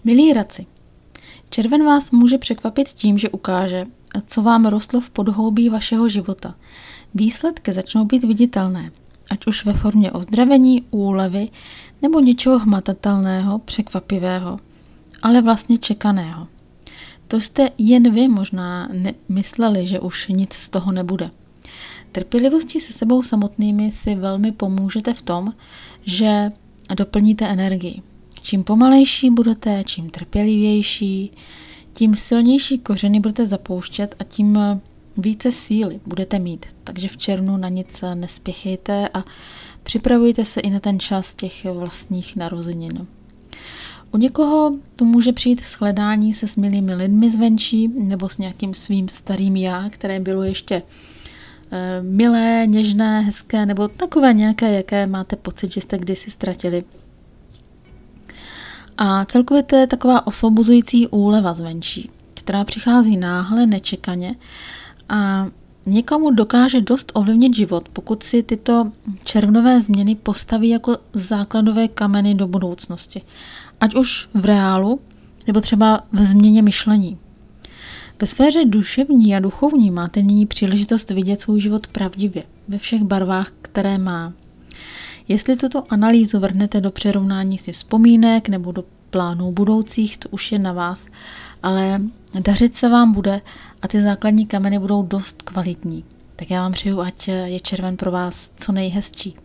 Milí raci, červen vás může překvapit tím, že ukáže, co vám rostlo v podhoubí vašeho života. Výsledky začnou být viditelné, ať už ve formě ozdravení, úlevy nebo něčeho hmatatelného, překvapivého, ale vlastně čekaného. To jste jen vy možná mysleli, že už nic z toho nebude. Trpělivostí se sebou samotnými si velmi pomůžete v tom, že doplníte energii. Čím pomalejší budete, čím trpělivější, tím silnější kořeny budete zapouštět a tím více síly budete mít. Takže v červnu na nic nespěchejte a připravujte se i na ten čas těch vlastních narozenin. U někoho to může přijít shledání se s milými lidmi zvenčí nebo s nějakým svým starým já, které bylo ještě milé, něžné, hezké nebo takové nějaké, jaké máte pocit, že jste kdysi ztratili. A celkově to je taková osvobozující úleva zvenčí, která přichází náhle, nečekaně a někomu dokáže dost ovlivnit život, pokud si tyto červnové změny postaví jako základové kameny do budoucnosti. Ať už v reálu, nebo třeba ve změně myšlení. Ve sféře duševní a duchovní máte nyní příležitost vidět svůj život pravdivě, ve všech barvách, které má. Jestli tuto analýzu vrhnete do přerovnání si vzpomínek nebo do plánů budoucích, to už je na vás, ale dařit se vám bude a ty základní kameny budou dost kvalitní. Tak já vám přeju, ať je červen pro vás co nejhezčí.